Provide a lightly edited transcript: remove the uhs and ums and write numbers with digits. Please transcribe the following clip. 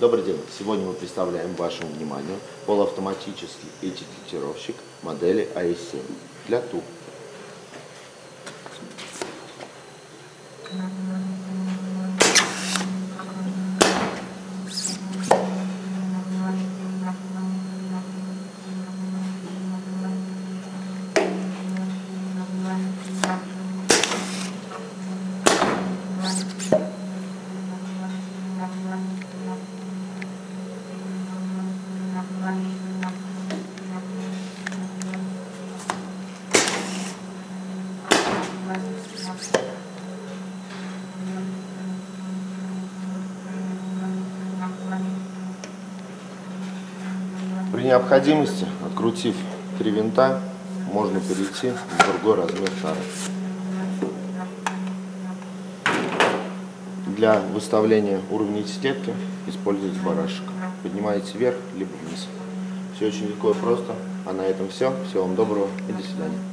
Добрый день! Сегодня мы представляем вашему вниманию полуавтоматический этикетировщик модели AS7 для ТУ. При необходимости, открутив 3 винта, можно перейти в другой размер тары. Для выставления уровня этикетки используйте барашек. Поднимаете вверх, либо вниз. Все очень легко и просто. А на этом все. Всего вам доброго и до свидания.